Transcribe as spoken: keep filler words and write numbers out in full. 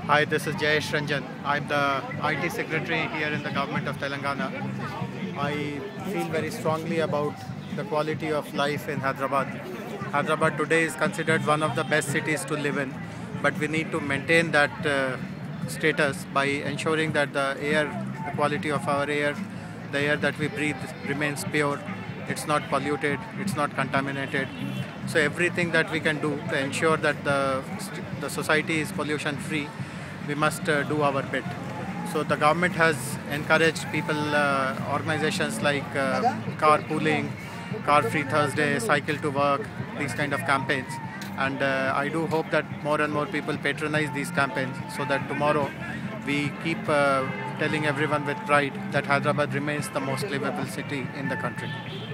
Hi, this is Jayesh Ranjan. I'm the I T secretary here in the government of Telangana. I feel very strongly about the quality of life in Hyderabad. Hyderabad today is considered one of the best cities to live in, but we need to maintain that uh, status by ensuring that the air, the quality of our air, the air that we breathe remains pure. It's not polluted, it's not contaminated. So everything that we can do to ensure that the, the society is pollution free, we must uh, do our bit. So the government has encouraged people, uh, organizations like uh, carpooling, car free Thursday, cycle to work, these kind of campaigns. And uh, I do hope that more and more people patronize these campaigns so that tomorrow we keep uh, telling everyone with pride that Hyderabad remains the most livable city in the country.